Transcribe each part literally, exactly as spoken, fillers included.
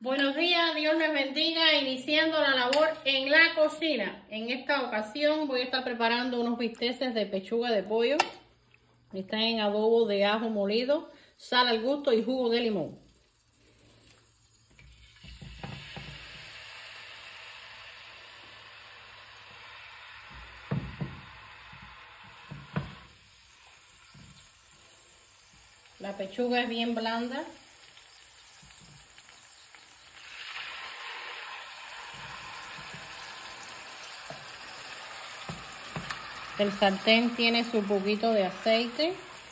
Buenos días, Dios les bendiga, iniciando la labor en la cocina. En esta ocasión voy a estar preparando unos bisteces de pechuga de pollo. Están en adobo de ajo molido, sal al gusto y jugo de limón. La pechuga es bien blanda. El sartén tiene su poquito de aceite.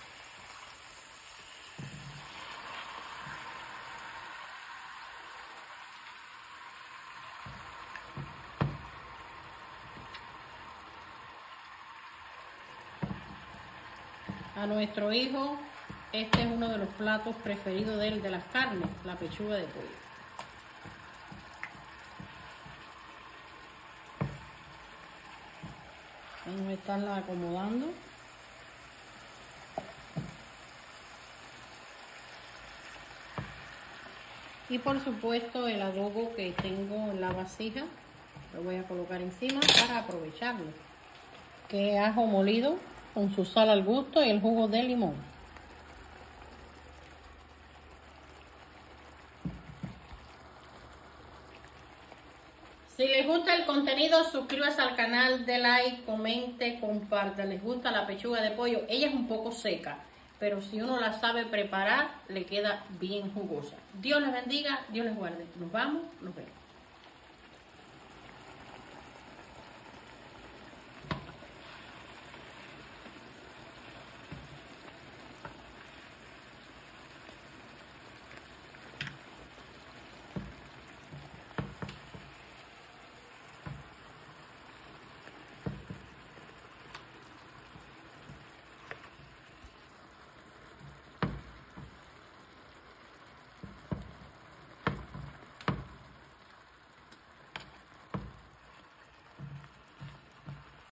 A nuestro hijo, este es uno de los platos preferidos de él, de las carnes, la pechuga de pollo. Vamos a estarla acomodando. Y por supuesto el adobo que tengo en la vasija, lo voy a colocar encima para aprovecharlo. Que es ajo molido con su sal al gusto y el jugo de limón. Si les gusta el contenido, suscríbase al canal, de like, comente, comparte. Les gusta la pechuga de pollo. Ella es un poco seca, pero si uno la sabe preparar, le queda bien jugosa. Dios les bendiga, Dios les guarde. Nos vamos, nos vemos.